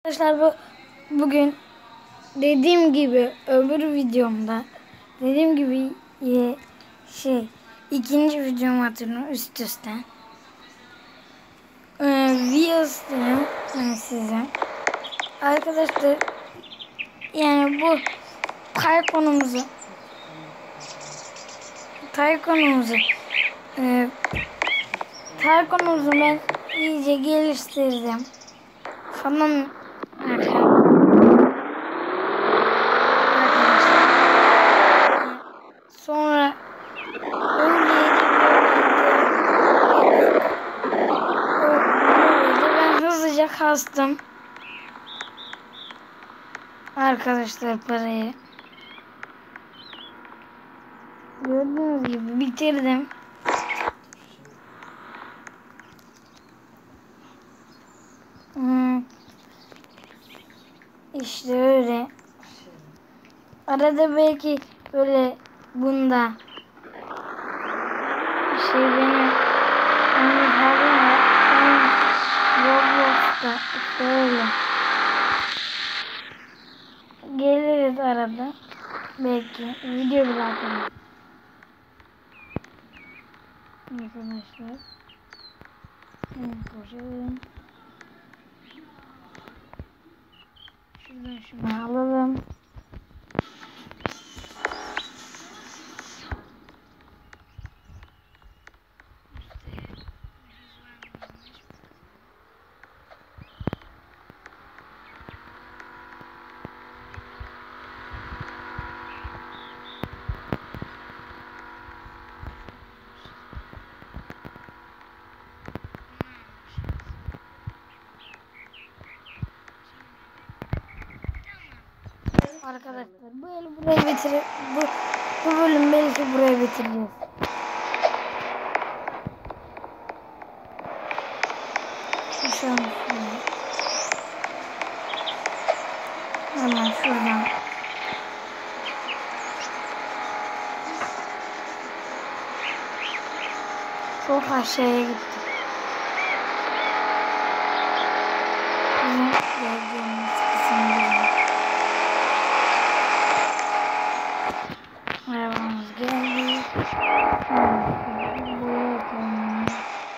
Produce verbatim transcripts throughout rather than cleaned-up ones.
Arkadaşlar bu bugün dediğim gibi öbür videomda dediğim gibi şey ikinci videomu hatırlıyorum üst üste. Ee, Reels'tayım yani size. Arkadaşlar yani bu Taycon'umuzu Taycon'umuzu e, Taycon'umuzu ben iyice geliştirdim falan. Sonra ben hızlıca kastım arkadaşlar parayı. Gördüğünüz gibi bitirdim. Hmm. İşte öyle. Arada belki böyle bunda şey benim onun haberim var. Roblox'ta işte öyle. Geliriz arada. Belki video bile atarım. Arkadaşlar. Koşalım. Şuradan şunu alalım. Arkadaşlar bu el buraya bitirip bu, bu bölüm belki buraya bitireceğiz. Şu an hemen şuradan çok aşağıya gittik. Bizim geleceğimiz kısımda arabamız geldi. Buraya koyalım.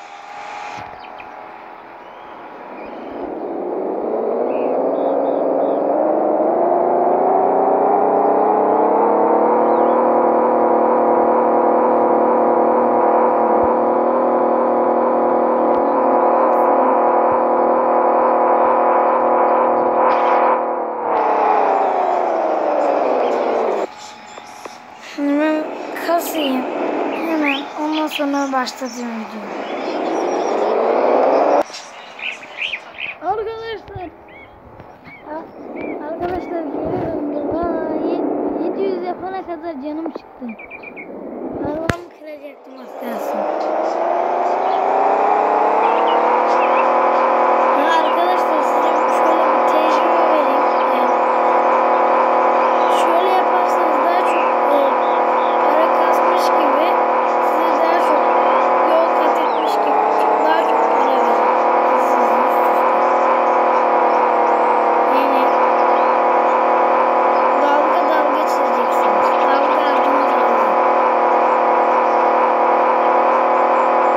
Şimdi ben kasayım. Hemen ondan sonra başlatayım videoyu. Arkadaşlar. Arkadaşlar görüyorum. yedi yüz yapana kadar canım çıktı. Parmağımı kıracaktım az kalsın. Arkadaşlar size şöyle bir tecrübe vereyim. Şöyle yaparsanız daha çok para kasmış gibi, size daha çok yol kat etmiş gibi çok daha çok para verir. Yani dalga dalga çizeceksiniz. Dalga ardına dalga.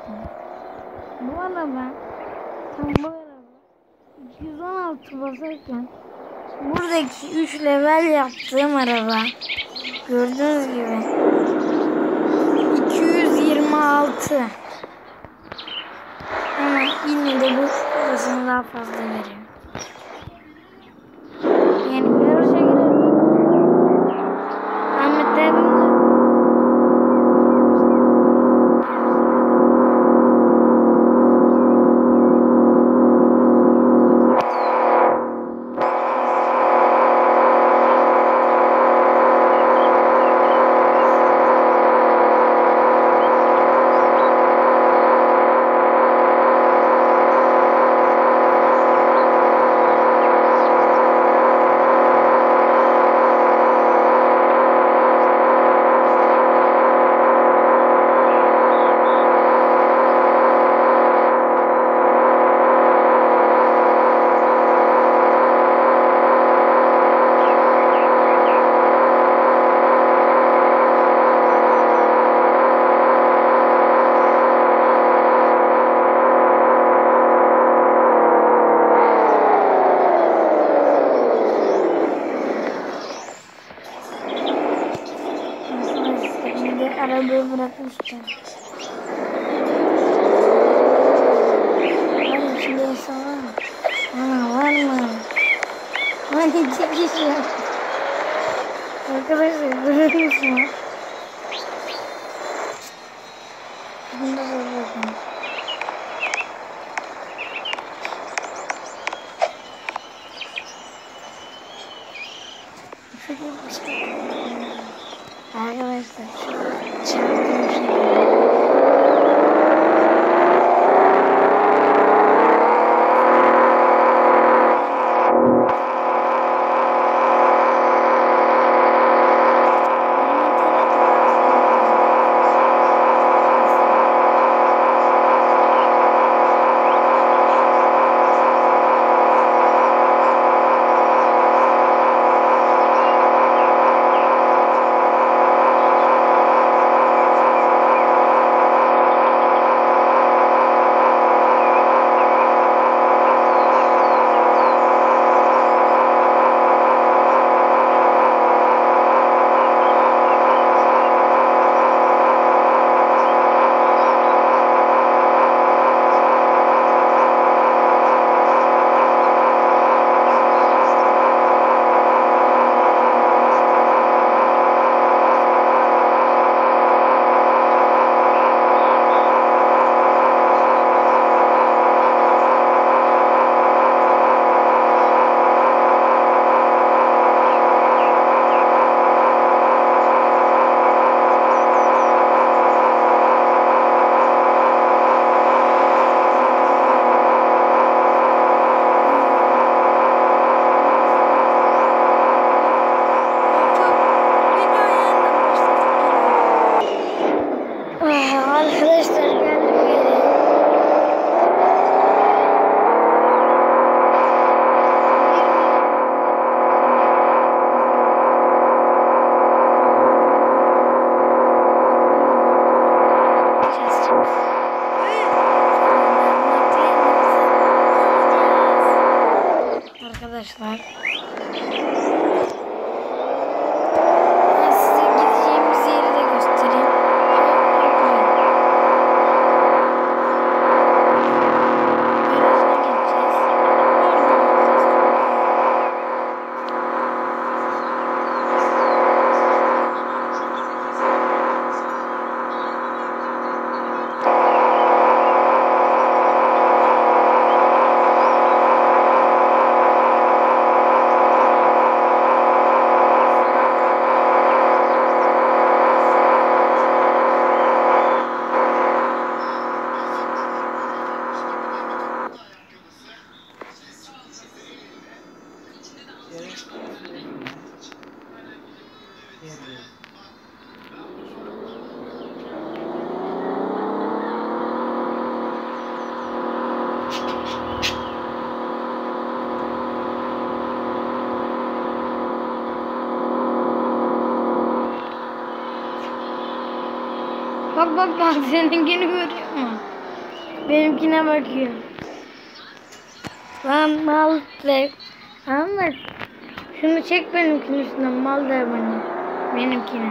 Bu araba tam bu araba iki yüz on altı basarken buradaki üç level yaptığım araba gördüğünüz gibi iki yüz yirmi altı, ama yine de bu burasını daha fazla veriyor. Yani yarışa girelim. Ahmet abimle arabayı bırakmıştım. Var içinde insan var mı? Ana var mı? Lan iki kişi. Arkadaşlar görüyor musunuz? Bunda da bakın. Arkadaşlar çarptığım şey. Arkadaşlar ben size gideceğimiz yeri de göstereyim. Garajına gideceğiz. Oradan alacağız. Bak bak bak seninkini görüyor musun? Benimkine bakıyor. Lan mal de. Ama şunu çek benimkinin üstünden, mal der bana. Benimkine.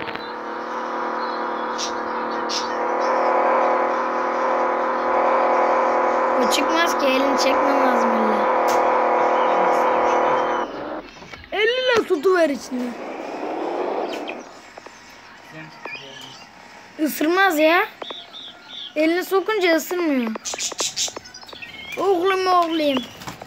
O çıkmaz ki, elini çekmem lazım illa. Eline tutuver içine. Isırmaz ya. Elini sokunca ısırmıyor. Oğlum oğlum.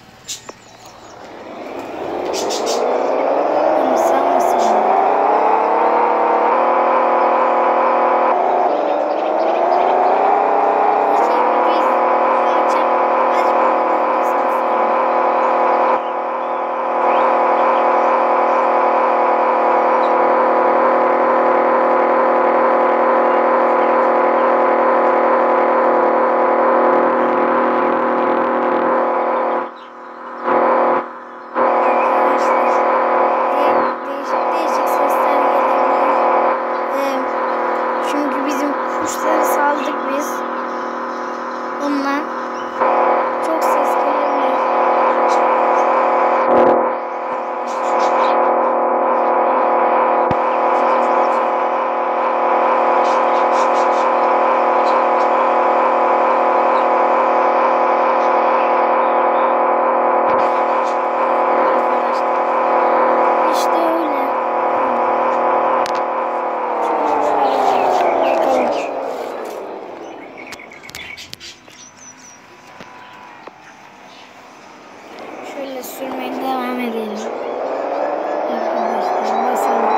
Sürmeye devam edelim. Arkadaşlar basalım.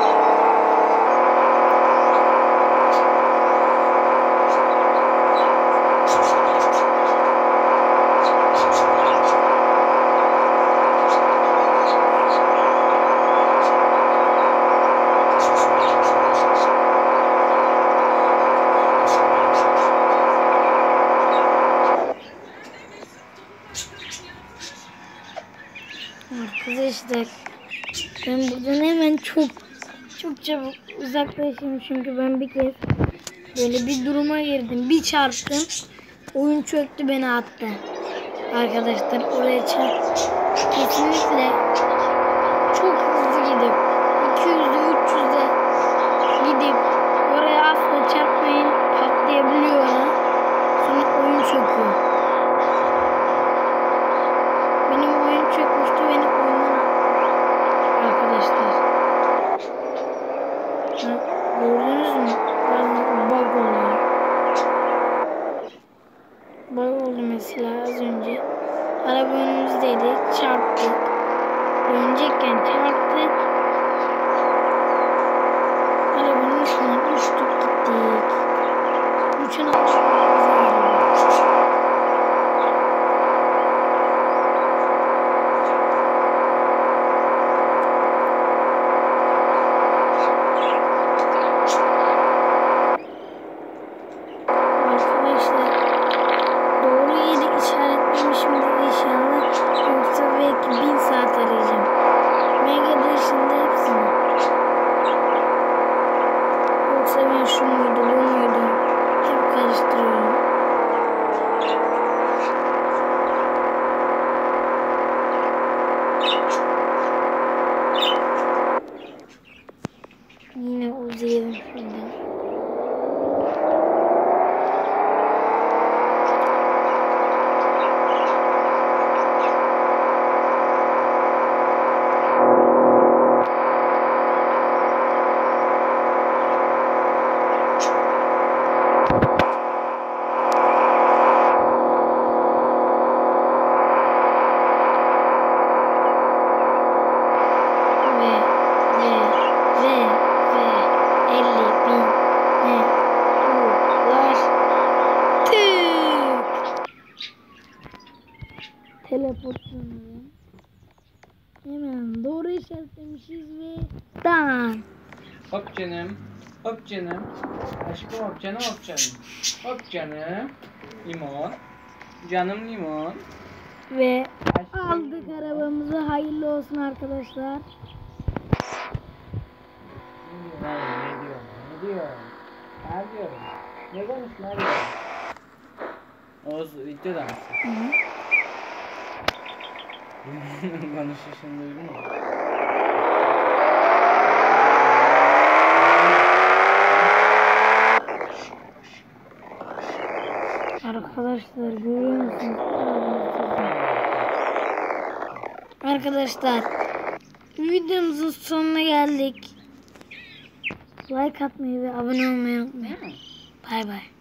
Arkadaşlar ben buradan hemen çok çok çabuk uzaklaşayım, çünkü ben bir kez böyle bir duruma girdim, bir çarptım, oyun çöktü, beni attı. Arkadaşlar oraya çarp, kesinlikle çok hızlı gidip iki yüzde üç yüzde gidip oraya asla çarpmayın, patlayabiliyor ona, sonra oyun çöküyor. Benim oyun çökmüştü, beni oyundan attı arkadaşlar. Ha, gördünüz mü? Ben bug oluyor. Bug oldu mesela az önce. Araba önümüzdeydi, çarptık. Dönecekken çarptık. Arabanın üstünden uçtuk gittik. Uçan arabamıza geldik. Şu muydu, bu muydu? Hep karıştırıyorum. Yine uzayalım şuradan. Teleport sanırım. Hemen doğru işaretlemişiz ve dan. Hop canım. Hop canım. Aşkım hop canım, hop canım. Hop canım. Limon. Canım limon. Ve Aşkım aldık limon. arabamızı. Hayırlı olsun arkadaşlar. Ne diyor? Ne diyor? Ne diyor? Ne diyorum? Ne konuşma diyor? O videoda mısın? Hı hı. Konuşuşunu duydun mu? Arkadaşlar görüyor musunuz? Arkadaşlar videomuzun sonuna geldik. Like atmayı ve abone olmayı unutmayın. Bay bay.